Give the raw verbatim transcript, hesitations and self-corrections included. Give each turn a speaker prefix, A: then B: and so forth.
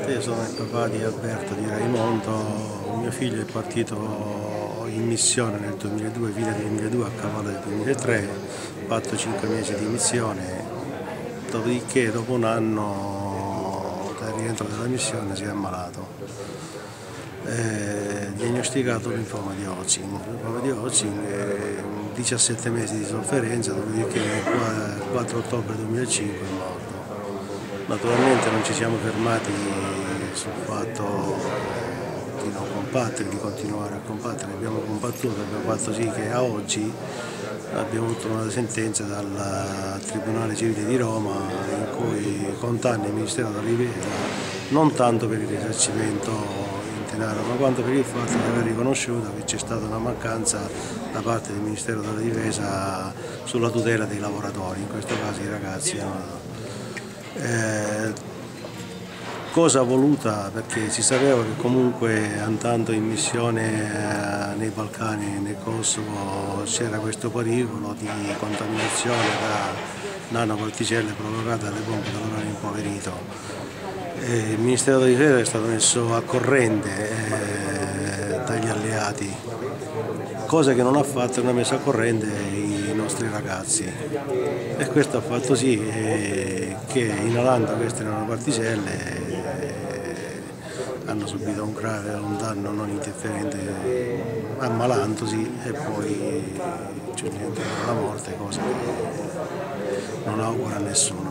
A: Io sono il papà di Alberto Di Raimondo, mio figlio è partito in missione nel duemiladue, fine duemiladue, a cavallo del duemilatré, ha fatto cinque mesi di missione, dopodiché dopo un anno dal rientro dalla missione si è ammalato, è diagnosticato linfoma di Hodgkin, linfoma di Hodgkin, diciassette mesi di sofferenza, dopodiché il quattro ottobre duemilacinque è morto. Naturalmente non ci siamo fermati sul fatto di non combattere, di continuare a combattere, abbiamo combattuto, abbiamo fatto sì che a oggi abbiamo avuto una sentenza dal Tribunale Civile di Roma in cui condanna il Ministero della Difesa non tanto per il risarcimento in denaro, ma quanto per il fatto di aver riconosciuto che c'è stata una mancanza da parte del Ministero della Difesa sulla tutela dei lavoratori, in questo caso i ragazzi. No? Eh, cosa voluta, perché si sapeva che comunque andando in missione eh, nei Balcani e nel Kosovo c'era questo pericolo di contaminazione da nanoparticelle provocate dalle bombe dell'uranio impoverito. Eh, il Ministero della Difesa è stato messo a corrente eh, dagli alleati, cosa che non ha fatto, non ha messo a corrente i nostri ragazzi, e questo ha fatto sì eh, che inalando queste nanoparticelle eh, hanno subito un grave un danno non interferente, ammalandosi e poi giungendo alla morte, cosa che non augura a nessuno.